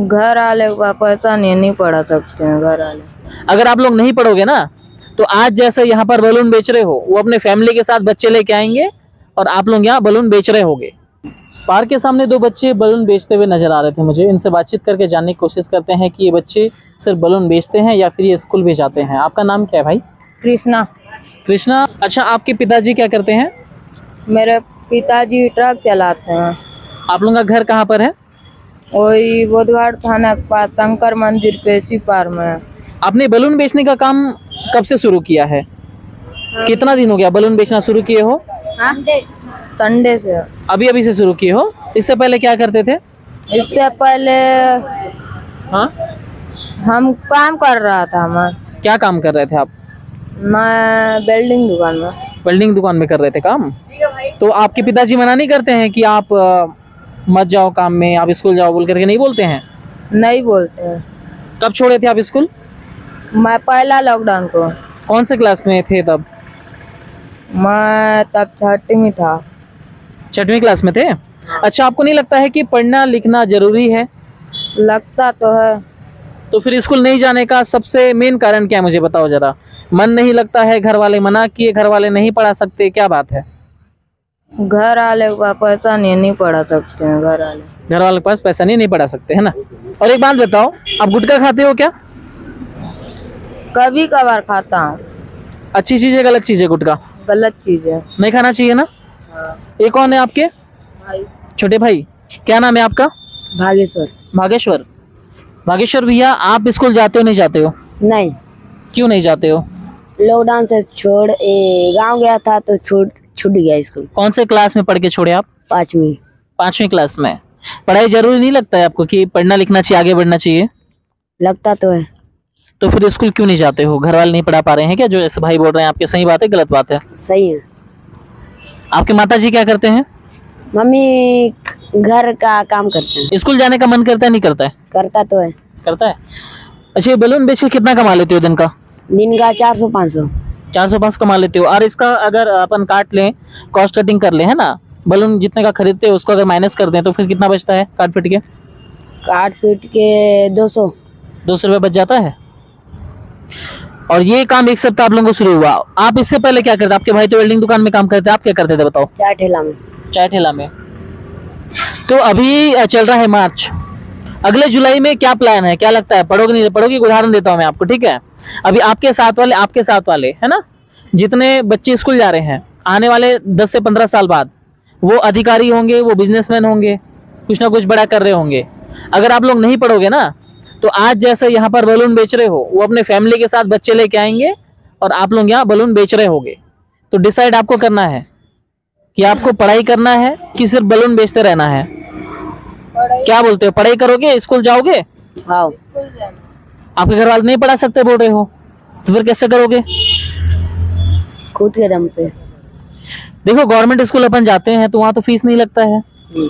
घर वाले का पैसा नहीं पढ़ा सकते हैं घर वाले। अगर आप लोग नहीं पढ़ोगे ना तो आज जैसे यहाँ पर बलून बेच रहे हो, वो अपने फैमिली के साथ बच्चे लेके आएंगे और आप लोग यहाँ बलून बेच रहे होगे। पार्क के सामने दो बच्चे बलून बेचते हुए नजर आ रहे थे मुझे। इनसे बातचीत करके जानने की कोशिश करते हैं कि ये बच्चे सिर्फ बलून बेचते हैं या फिर ये स्कूल भी जाते हैं। आपका नाम क्या है भाई? कृष्णा। कृष्णा, अच्छा आपके पिताजी क्या करते हैं? मेरे पिताजी ट्रक चलाते हैं। आप लोगों का घर कहाँ पर है? वही बोधघाट थाना के पास शंकर मंदिर के इसी पार में है। आपने बलून बेचने का काम कब से शुरू किया है? कितना दिन हो गया बलून बेचना शुरू किए हो? संडे से। अभी अभी से शुरू किए हो? इससे पहले क्या करते थे? इससे पहले हाँ, हम काम कर रहा था। मैं क्या काम कर रहे थे आप? वेल्डिंग दुकान में। वेल्डिंग दुकान में कर रहे थे काम। तो आपके पिताजी मना नहीं करते हैं कि आप मत जाओ काम में, आप स्कूल जाओ बोल करके नहीं बोलते हैं? नहीं बोलते हैं। कब छोड़े थे आप स्कूल? मैं पहला लॉकडाउन को। कौन से क्लास में थे तब? मैं तब 6वीं में था। 6वीं क्लास में थे? अच्छा, आपको नहीं लगता है कि पढ़ना लिखना जरूरी है? लगता तो है। तो फिर स्कूल नहीं जाने का सबसे मेन कारण क्या है, मुझे बताओ जरा। मन नहीं लगता है, घर वाले मना किए, घर वाले नहीं पढ़ा सकते, क्या बात है? घर वाले का पैसा नहीं पढ़ा सकते हैं घर वाले के पास पैसा नहीं पढ़ा सकते है ना। और एक बात बताओ, आप गुटखा खाते हो क्या? कभी कभार खाता हूँ। अच्छी चीज है गलत चीज है गुटखा? गलत चीज है। नहीं खाना चाहिए ना। ये कौन है आपके? भाई। छोटे भाई। क्या नाम है आपका? भागेश्वर। भागेश्वर। भागेश्वर भैया, आप स्कूल जाते हो नहीं जाते हो? नहीं। क्यों नहीं जाते हो? लॉकडाउन से छोड़ गांव गया था तो छूट गया स्कूल। कौन से क्लास में पढ़ के छोड़े आप? 5वीं। 5वीं क्लास में। पढ़ाई जरूरी नहीं लगता है आपको कि पढ़ना लिखना चाहिए, आगे बढ़ना चाहिए? लगता तो है। तो फिर स्कूल क्यों नहीं जाते हो? घर वाले नहीं पढ़ा पा रहे हैं क्या, जो ऐसे भाई बोल रहे हैं आपके? सही बात है गलत बात है? सही है। आपके माता जी क्या करते हैं? मम्मी घर का काम करते हैं। स्कूल जाने का मन करता है नहीं करता है? करता तो है। करता है। अच्छा, ये बलून बेच के कितना कमा लेते हो दिन का? दिन का 400-500। 400-500 कमा लेते हो। और इसका अगर अपन काट लें, कॉस्ट कटिंग कर ले, है ना, बलून जितने का खरीदते हो उसको अगर माइनस कर दें तो फिर कितना बचता है काट पीट के? काट पीट के 200 रुपये बच जाता है। और ये काम एक सप्ताह आप लोगों को शुरू हुआ। आप इससे पहले क्या करते? आपके भाई तो वेल्डिंग दुकान में काम करते हैं, आप क्या करते थे बताओ? चाय ठेला में। चाय ठेला में। तो अभी चल रहा है मार्च, अगले जुलाई में क्या प्लान है, क्या लगता है पढ़ोगे नहीं पढ़ोगे? उदाहरण देता हूं मैं आपको, ठीक है? अभी आपके साथ वाले है ना, जितने बच्चे स्कूल जा रहे हैं, आने वाले 10 से 15 साल बाद वो अधिकारी होंगे, वो बिजनेसमैन होंगे, कुछ ना कुछ बड़ा कर रहे होंगे। अगर आप लोग नहीं पढ़ोगे ना तो आज जैसे यहाँ पर बलून बेच रहे हो, वो अपने फैमिली के साथ बच्चे लेके आएंगे और आप लोग यहाँ बलून बेच रहे होगे। तो डिसाइड आपको करना है कि आपको पढ़ाई करना है कि सिर्फ बलून बेचते रहना है। क्या बोलते हो, पढ़ाई करोगे, स्कूल जाओगे? हाँ। आपके घर वाले नहीं पढ़ा सकते बोल रहे हो, तो फिर कैसे करोगे? खुद के दम पे। देखो, गवर्नमेंट स्कूल अपन जाते हैं तो वहाँ तो फीस नहीं लगता है,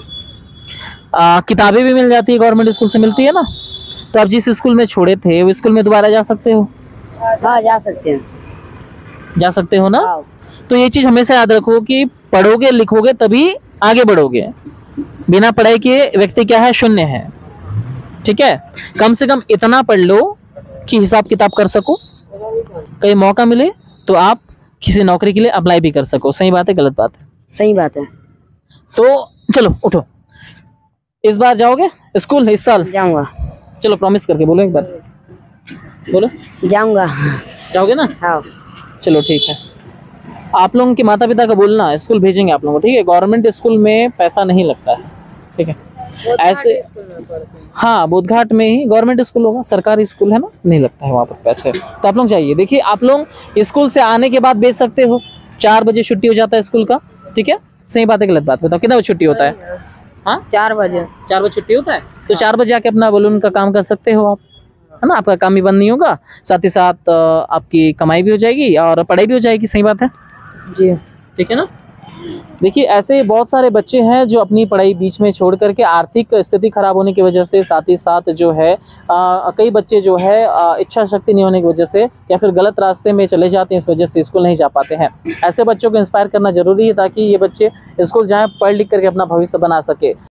किताबें भी मिल जाती है, गवर्नमेंट स्कूल से मिलती है ना। तो आप जिस स्कूल में छोड़े थे वो स्कूल में दोबारा जा सकते हो? हाँ, जा सकते हैं। जा सकते हो ना। हाँ। तो ये चीज हमेशा याद रखो कि पढ़ोगे लिखोगे तभी आगे बढ़ोगे। बिना पढ़ाई के व्यक्ति क्या है, शून्य है। ठीक है, कम से कम इतना पढ़ लो कि हिसाब किताब कर सको, कहीं मौका मिले तो आप किसी नौकरी के लिए अप्लाई भी कर सको। सही बात है गलत बात है? सही बात है। तो चलो उठो, इस बार जाओगे स्कूल? इस साल जाऊंगा। चलो प्रॉमिस करके बोलो एक बार, बोलो। जाऊंगा। जाओगे ना? हाँ। चलो ठीक है। आप लोगों के माता पिता का बोलना स्कूल भेजेंगे आप लोगों को, ठीक है? गवर्नमेंट स्कूल में पैसा नहीं लगता है, ठीक है? ऐसे हाँ, बोधघाट में ही गवर्नमेंट स्कूल होगा, सरकारी स्कूल है ना, नहीं लगता है वहाँ पर पैसे। तो आप लोग जाइए। देखिए, आप लोग स्कूल से आने के बाद बेच सकते हो। 4 बजे छुट्टी हो जाता है स्कूल का, ठीक है? सही बात है गलत बात बताओ, कितना बजे छुट्टी होता है? हाँ, 4 बजे। 4 बजे छुट्टी होता है, तो 4 बजे आके अपना बलून का काम कर सकते हो आप, है ना? आपका काम भी बंद नहीं होगा, साथ ही साथ आपकी कमाई भी हो जाएगी और पढ़ाई भी हो जाएगी। सही बात है जी, ठीक है ना? देखिए, ऐसे बहुत सारे बच्चे हैं जो अपनी पढ़ाई बीच में छोड़ करके आर्थिक स्थिति खराब होने की वजह से, साथ ही साथ जो है कई बच्चे जो है इच्छा शक्ति नहीं होने की वजह से या फिर गलत रास्ते में चले जाते हैं, इस वजह से स्कूल नहीं जा पाते हैं। ऐसे बच्चों को इंस्पायर करना जरूरी है ताकि ये बच्चे स्कूल जाएं, पढ़ लिख करके अपना भविष्य बना सके।